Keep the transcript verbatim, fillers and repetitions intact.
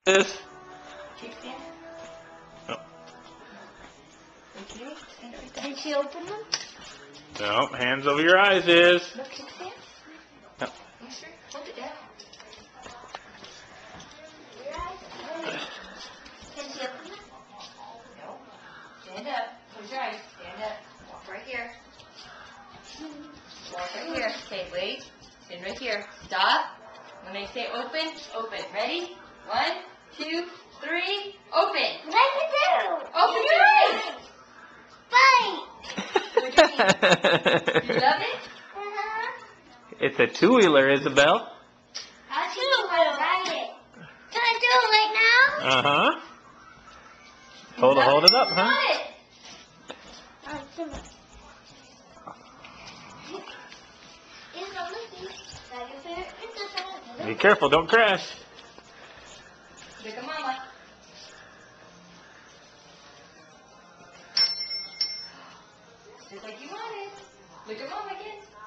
This. Kickstand? Oh. Okay. Can she open them? No, hands over your eyes is. No kickstand? No. You sure? Hold it down. Can she open them? No. Stand up. Close your eyes. Stand up. Walk right here. Walk right here. Okay, wait. Stand right here. Stop. When I say open, open. Ready? One, two, three, open. Let me do. Open your eyes. Bite. What do you think? You love it? Uh-huh. It's a two-wheeler, Isabel. How do you ride it? Can I do it right now? Uh-huh. Hold it, hold it up, huh? Got it. Oh, come on. It's a licky. Like a fair- it's a fair- Be careful, don't crash. Look at Mama. Just like you wanted. Look at Mama again.